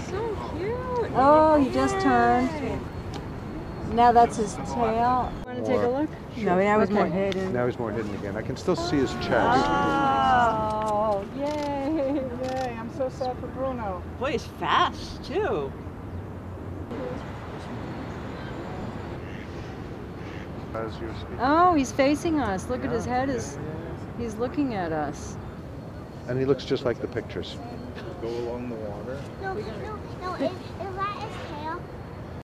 So cute. Oh, he just turned. Now that's his tail. Want to take a look? No, now he's more hidden. Now he's more hidden again. I can still see his chest. Oh, yay. Yay, I'm so sad for Bruno. Boy, he's fast too. As you're speaking. Oh, he's facing us. Look at his head he's looking at us. And he looks just like the pictures. Go along the water. No, if that is